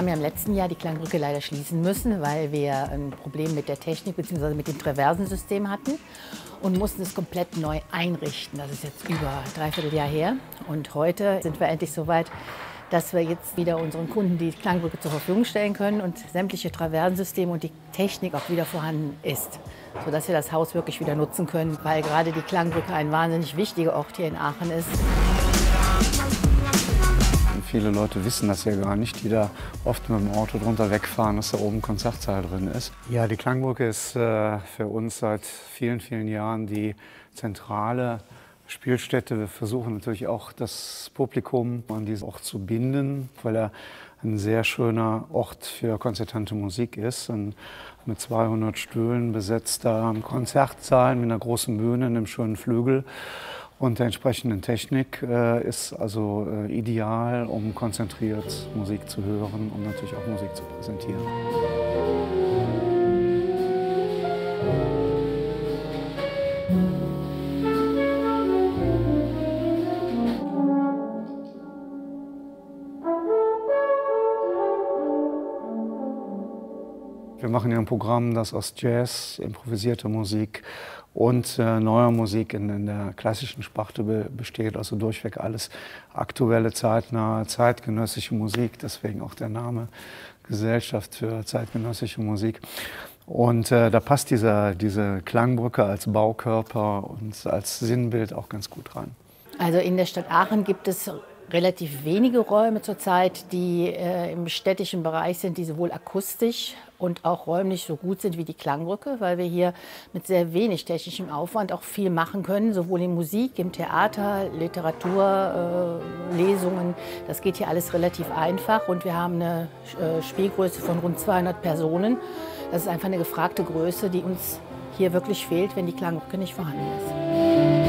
haben ja im letzten Jahr die Klangbrücke leider schließen müssen, weil wir ein Problem mit der Technik bzw. mit dem Traversensystem hatten und mussten es komplett neu einrichten. Das ist jetzt über ein Dreivierteljahr her. Und heute sind wir endlich so weit, dass wir jetzt wieder unseren Kunden die Klangbrücke zur Verfügung stellen können und sämtliche Traversensysteme und die Technik auch wieder vorhanden ist, sodass wir das Haus wirklich wieder nutzen können, weil gerade die Klangbrücke ein wahnsinnig wichtiger Ort hier in Aachen ist. Viele Leute wissen das ja gar nicht, die da oft mit dem Auto drunter wegfahren, dass da oben ein Konzertsaal drin ist. Ja, die Klangbrücke ist für uns seit vielen, vielen Jahren die zentrale Spielstätte. Wir versuchen natürlich auch das Publikum an diesen Ort zu binden, weil er ein sehr schöner Ort für konzertante Musik ist. Und mit 200 Stühlen besetzter Konzertsaal mit einer großen Bühne, einem schönen Flügel und der entsprechenden Technik ist also ideal, um konzentriert Musik zu hören und natürlich auch Musik zu präsentieren. Wir machen ja ein Programm, das aus Jazz, improvisierter Musik und neuer Musik in der klassischen Sparte besteht. Also durchweg alles aktuelle, zeitnahe, zeitgenössische Musik. Deswegen auch der Name Gesellschaft für zeitgenössische Musik. Und da passt diese Klangbrücke als Baukörper und als Sinnbild auch ganz gut rein. Also in der Stadt Aachen gibt es relativ wenige Räume zurzeit, die im städtischen Bereich sind, die sowohl akustisch und auch räumlich so gut sind wie die Klangbrücke, weil wir hier mit sehr wenig technischem Aufwand auch viel machen können, sowohl in Musik, im Theater, Literatur, Lesungen. Das geht hier alles relativ einfach und wir haben eine Spielgröße von rund 200 Personen. Das ist einfach eine gefragte Größe, die uns hier wirklich fehlt, wenn die Klangbrücke nicht vorhanden ist.